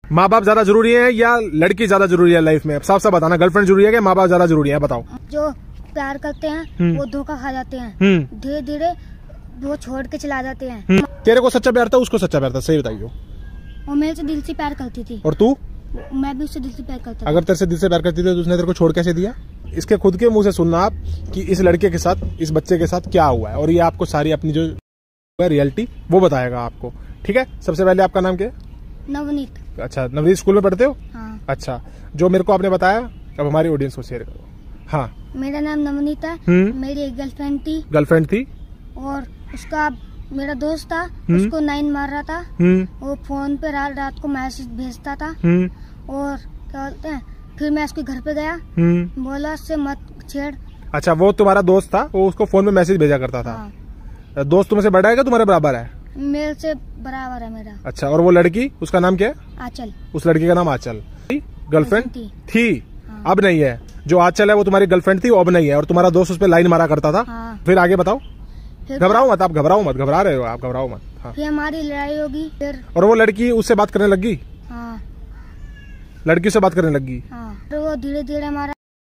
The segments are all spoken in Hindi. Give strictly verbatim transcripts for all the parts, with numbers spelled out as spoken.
माँ बाप ज्यादा जरूरी है या लड़की ज्यादा जरूरी है लाइफ में? साफ साफ बताना, गर्लफ्रेंड जरूरी है कि माँ बाप ज्यादा जरूरी है? बताओ। जो प्यार करते हैं वो धोखा खा जाते हैं, धीरे धीरे वो छोड़ के चला जाते हैं। तेरे को सच्चा प्यार था, उसको सच्चा प्यार था? सही बताइयो। वो मेरे से दिल से प्यार करती थी। और तू? मैं भी उससे दिल से प्यार करता था। अगर तेरे से दिल से प्यार करती थी तो उसने तेरे को छोड़ कैसे दिया? इसके खुद के मुंह से सुनना आप कि इस लड़के के साथ, इस बच्चे के साथ क्या हुआ है, और ये आपको सारी अपनी जो रियलिटी वो बताएगा आपको। ठीक है, सबसे पहले आपका नाम क्या है? नवनीत। अच्छा, नवनीत स्कूल में पढ़ते हो? हाँ। अच्छा, जो मेरे को आपने बताया अब हमारी ऑडियंस को शेयर करो। हाँ, मेरा नाम नवनीत है। मेरी एक गर्लफ्रेंड थी। गर्लफ्रेंड थी और उसका मेरा दोस्त था, उसको नाइन मार रहा था। वो फोन पे रात रात को मैसेज भेजता था। और क्या बोलते हैं, फिर मैं उसके घर पे गया, बोला उससे मत छेड़। अच्छा, वो तुम्हारा दोस्त था, वो उसको फोन में मैसेज भेजा करता था। हाँ। दोस्त तुमसे बड़ा है क्या तुम्हारे बराबर है? मेरे से बराबर है मेरा। अच्छा, और वो लड़की, उसका नाम क्या है? आंचल। उस लड़की का नाम आंचल। गर्लफ्रेंड थी, थी? हाँ। अब नहीं है। जो आंचल है वो तुम्हारी गर्लफ्रेंड थी, वो अब नहीं है। और तुम्हारा दोस्त उस पर लाइन मारा करता था। हाँ। फिर आगे बताओ। घबराओ मत, आप घबराओ मत, घबरा रहे हो आप, घबराओ मत। हाँ। फिर हमारी लड़ाई होगी। फिर और वो लड़की उससे बात करने लगी? हाँ। लड़की से बात करने लगी? हाँ। फिर वो धीरे धीरे हमारा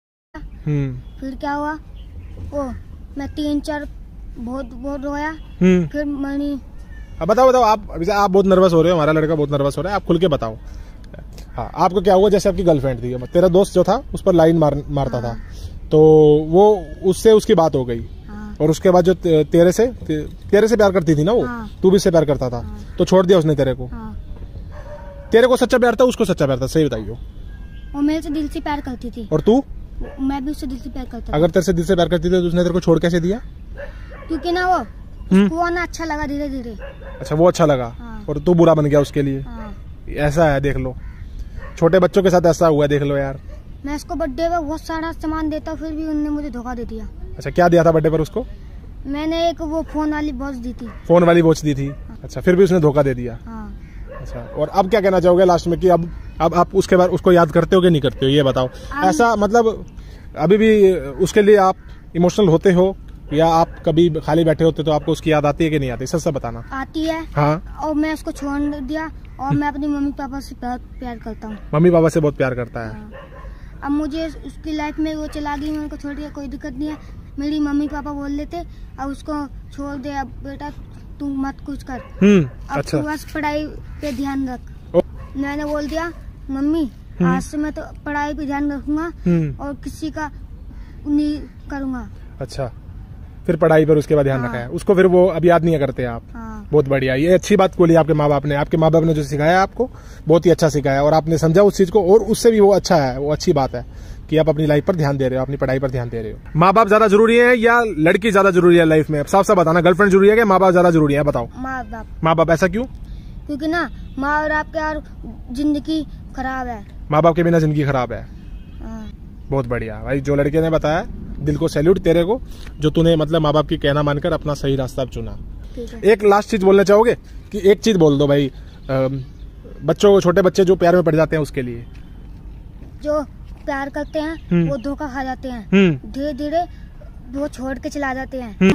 फिर क्या हुआ, वो मैं तीन चार बहुत बहुत रोया। फिर मनी। अब बताओ बताओ आप, अभी आप बहुत नर्वस हो रहे हो, हमारा लड़का बहुत नर्वस हो रहा है, आप खुल के बताओ। हाँ, आपको क्या हुआ? जैसे आपकी गर्लफ्रेंड थी, तेरा दोस्त जो था उस पर लाइन मार, मारता हाँ। था, तो वो उससे उसकी बात हो गई। हाँ। और उसके बाद जो तेरे से ते, तेरे से प्यार करती थी ना वो, हाँ। तू भी उससे प्यार करता था। हाँ। तो छोड़ दिया उसने तेरे को? हाँ। तेरे को सच्चा प्यार था, उसको सच्चा प्यार था? सही बताइयो। वो मेरे से दिल से प्यार करती थी। और तू? मैं भी उससे दिल से प्यार करता था। अगर तेरे से दिल से प्यार करती थी तो उसने तेरे को छोड़ कैसे दिया? क्योंकि ना वो उसको ना अच्छा लगा धीरे धीरे। अच्छा, वो अच्छा लगा। हाँ। और तू बुरा बन गया उसके लिए। हाँ। ऐसा है, देख लो, छोटे बच्चों के साथ ऐसा हुआ, देख लो यार। मैं उसको बर्थडे पे बहुत सारा सामान देता, फिर भी उन्होंने मुझे धोखा दे दिया। अच्छा, क्या दिया था बर्थडे पर उसको? मैंने एक वो फोन वाली वॉच दी थी। फोन वाली वॉच दी थी? हाँ। अच्छा, फिर भी उसने धोखा दे दिया। हाँ। अच्छा, और अब क्या कहना चाहोगे लास्ट में कि अब अब आप उसके बाद उसको याद करते हो कि नहीं करते हो, ये बताओ। ऐसा मतलब अभी भी उसके लिए आप इमोशनल होते हो, या आप कभी खाली बैठे होते तो आपको उसकी याद आती है कि नहीं आती? सच सच बताना। आती है। हाँ। और मैं उसको छोड़ दिया, और मैं अपनी मम्मी पापा से बहुत प्यार करता हूँ। मम्मी पापा से बहुत प्यार करता है। हाँ। अब मुझे उसकी लाइफ में वो चला गई, मैं उनको छोड़ दिया, कोई दिक्कत नहीं है। मेरी मम्मी पापा बोल लेते अब उसको छोड़ दे, अब बेटा तू मत कुछ कर, अब अच्छा। तू बस पढ़ाई पे ध्यान रख। मैंने बोल दिया मम्मी आज से मैं तो पढ़ाई पे ध्यान रखूंगा और किसी का नहीं करूंगा। अच्छा, फिर पढ़ाई पर उसके बाद ध्यान हाँ। रखा है उसको, फिर वो अब याद नहीं करते आप। हाँ। बहुत बढ़िया, ये अच्छी बात बोली आपके माँ बाप ने। आपके माँ बाप ने जो सिखाया आपको बहुत ही अच्छा सिखाया, और आपने समझा उस चीज को, और उससे भी वो अच्छा है, वो अच्छी बात है कि आप अपनी लाइफ पर ध्यान दे रहे हो, अपनी पढ़ाई पर ध्यान दे रहे हो। माँ बाप ज्यादा जरूरी है या लड़की ज्यादा जरूरी है लाइफ में? साफ साफ बताना, गर्लफ्रेंड जरूरी है कि माँ बाप ज्यादा जरूरी है? बताओ। माँ बाप। माँ बाप, ऐसा क्यों? क्योंकि ना माँ और आपके यार जिंदगी खराब है, माँ बाप के बिना जिंदगी खराब है। बहुत बढ़िया भाई, जो लड़के ने बताया, दिल को सैल्यूट तेरे को, जो तूने मतलब माँ बाप की कहना मानकर अपना सही रास्ता चुना। एक लास्ट चीज बोलना चाहोगे कि एक चीज बोल दो भाई, बच्चों, छोटे बच्चे जो प्यार में पड़ जाते हैं उसके लिए? जो प्यार करते हैं वो धोखा खा जाते हैं, धीरे धीरे वो छोड़ के चला जाते हैं।